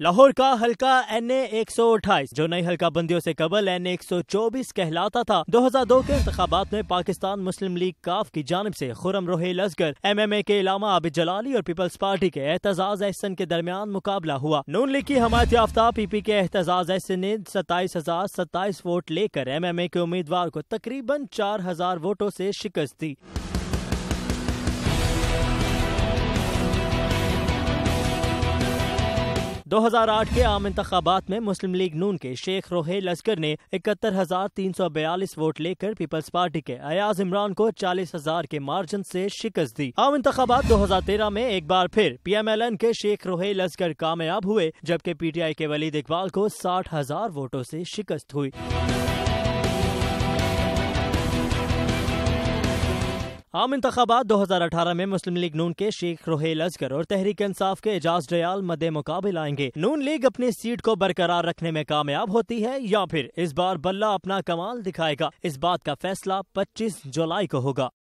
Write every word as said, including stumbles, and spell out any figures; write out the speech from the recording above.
लाहौर का हल्का N A एक सौ अट्ठाईस जो नई हल्का बंदियों से कबल एन ए एक सौ चौबीस कहलाता था, दो हजार दो के इंतखाबात में पाकिस्तान मुस्लिम लीग काफ की जानिब से Khurram Rohail Asghar, M M A K Allama Abid जलाली और पीपल्स पार्टी के एहतजाज एहसन के दरमियान मुकाबला हुआ। नून लीग की हमायत याफ्ता पी पी के एहतजाज एहसन ने सत्ताईस हजार सत्ताईस वोट लेकर एम एम ए के उम्मीदवार को तकरीबन चार हजार वोटों से शिकस्त दी। दो हजार आठ के आम इंतखाबात में मुस्लिम लीग नून के शेख रोहेल असगर ने इकहत्तर हजार तीन सौ बयालीस वोट लेकर पीपल्स पार्टी के अयाज इमरान को चालीस हजार के मार्जिन से शिकस्त दी। आम इंतखाबात दो हजार तेरह में एक बार फिर पी एम एल एन के शेख रोहेल असगर कामयाब हुए, जबकि पी टी आई के वलीद इकबाल को साठ हजार वोटों से शिकस्त हुई। आम इंतखाबात दो हजार अठारह में मुस्लिम लीग नून के शेख रोहेल असगर और तहरीक-ए-इंसाफ के इजाज दयाल मद्दे मुकाबिल आएंगे। नून लीग अपनी सीट को बरकरार रखने में कामयाब होती है या फिर इस बार बल्ला अपना कमाल दिखाएगा। इस बात का फैसला पच्चीस जुलाई को होगा।